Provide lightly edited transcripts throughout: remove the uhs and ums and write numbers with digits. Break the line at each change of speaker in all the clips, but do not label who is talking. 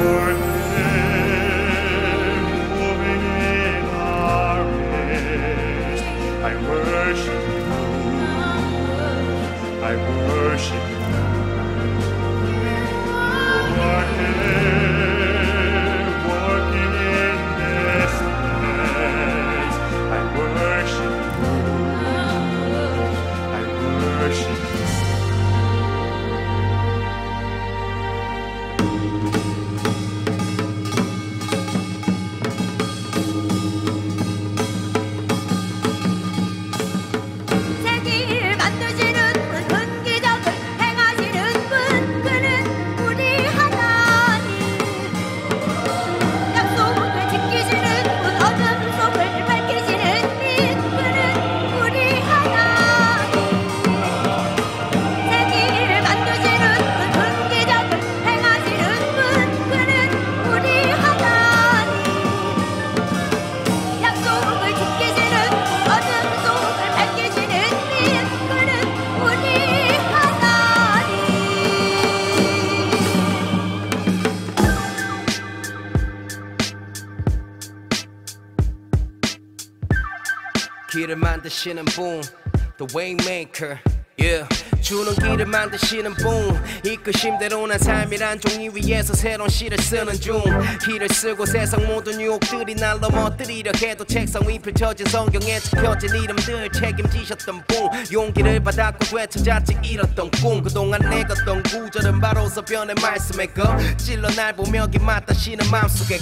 길을 만드시는 분, the waymaker, yeah. 주는 길을 만드시는 분, 이끄심대로 난 삶이란 종이 위에서 새로운 시를 쓰는 중. 길을 쓰고 세상 모든 유혹들이 날 넘어뜨리려 해도 책상 위 펼쳐진 성경에 적혀진 이름들 책임지셨던 분, 용기를 받았고 되찾았지 잃었던 꿈. 그동안 내었던 구절은 바로 서변의 말씀에 찔러 날 보며 기맛다시는 마음속에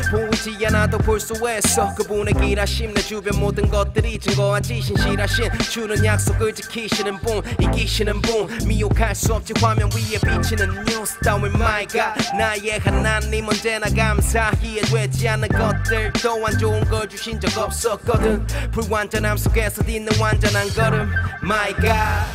보이지 않아도 볼 수 있어 그분의 길하심. 내 주변 모든 것들이 증거하지 신실하신 주는 약속을 지키시는 분, 이기시는 분, 미혹할 수 없지 화면 위에 비치는 뉴스 따윈 my God. 나의 하나님 언제나 감사히에 되지 않는 것들 또한 좋은 걸 주신 적 없었거든. 불완전함 속에서 딛는 완전한 걸음 my God.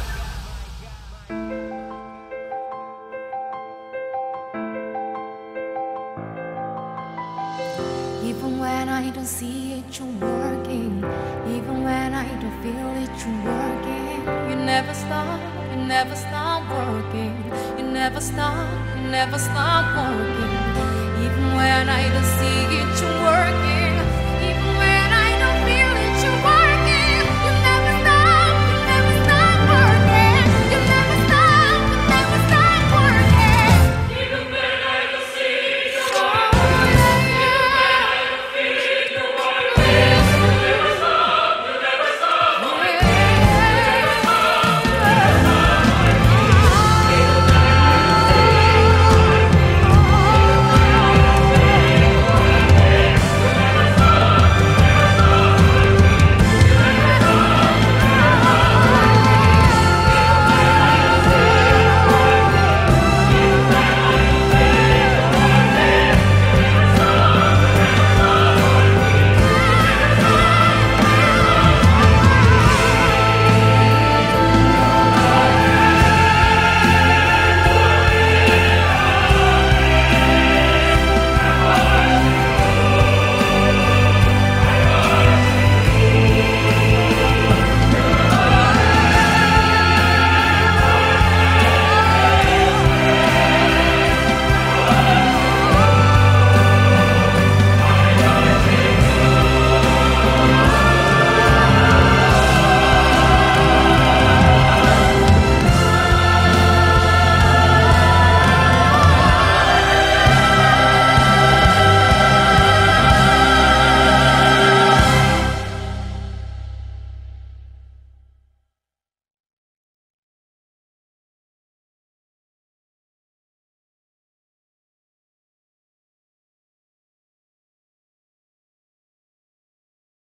Even when I don't see it, you're working. Even when I don't feel it, you're working. You never stop, you never stop working. You never stop, you never stop working. Even when I don't see it, you're working.